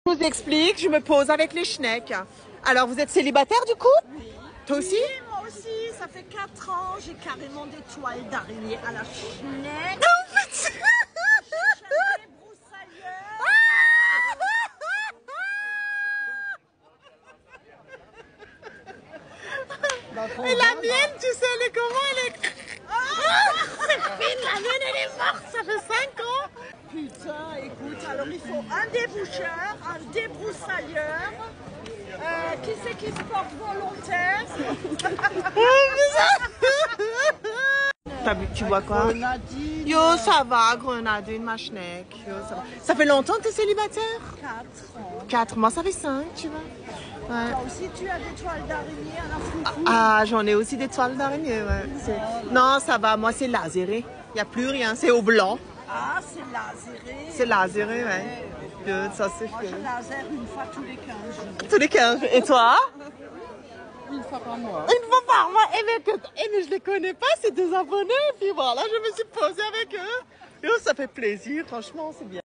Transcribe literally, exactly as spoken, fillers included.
Je vous explique, je me pose avec les schnecks. Alors, vous êtes célibataire du coup? Oui. Toi aussi? Oui, moi aussi, ça fait quatre ans, j'ai carrément des toiles d'araignée à la schneck. En fait... J'ai des broussailleurs. Et la mienne, tu sais, elle est comment? Elle est... C'est fine, la mienne, elle est morte, ça fait cinq ans. Putain, écoute, alors il faut un déboucheur, un débroussailleur. Euh, qui c'est qui se porte volontaire? Tu vois quoi? Grenadine. Yo, ça va, grenadine, ma schneck. Yo, ça va. Ça fait longtemps que tu es célibataire? quatre ans. Quatre mois, ça fait cinq, tu vois. Ouais. Toi aussi, tu as des toiles d'araignée à la foufou. Ah, j'en ai aussi des toiles d'araignée, ouais. C'est- Non, ça va, moi c'est laseré. Il n'y a plus rien, c'est au blanc. Ah, c'est laseré. C'est laseré, ouais. Good, ça c'est Moi, fait. je laser une fois tous les quinze jours. Tous les quinze. Et toi? Une fois par mois. Une fois par mois. Eh mais, que... eh mais je les connais pas, ces deux abonnés. Et puis voilà, je me suis posée avec eux. Yo, ça fait plaisir, franchement, c'est bien.